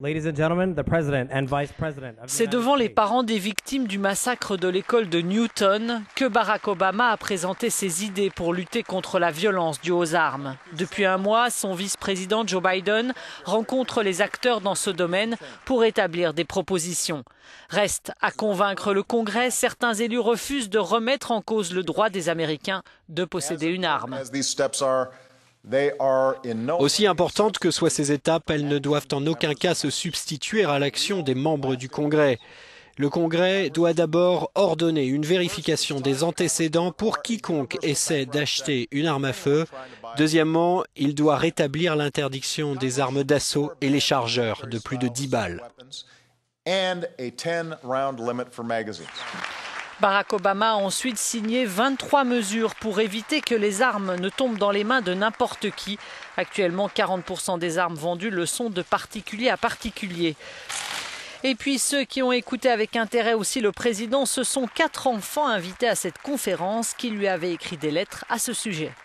C'est devant les parents des victimes du massacre de l'école de Newton que Barack Obama a présenté ses idées pour lutter contre la violence due aux armes. Depuis un mois, son vice-président Joe Biden rencontre les acteurs dans ce domaine pour établir des propositions. Reste à convaincre le Congrès, certains élus refusent de remettre en cause le droit des Américains de posséder une arme. Aussi importantes que soient ces étapes, elles ne doivent en aucun cas se substituer à l'action des membres du Congrès. Le Congrès doit d'abord ordonner une vérification des antécédents pour quiconque essaie d'acheter une arme à feu. Deuxièmement, il doit rétablir l'interdiction des armes d'assaut et les chargeurs de plus de 10 balles. Barack Obama a ensuite signé 23 mesures pour éviter que les armes ne tombent dans les mains de n'importe qui. Actuellement, 40% des armes vendues le sont de particulier à particulier. Et puis ceux qui ont écouté avec intérêt aussi le président, ce sont 4 enfants invités à cette conférence qui lui avaient écrit des lettres à ce sujet.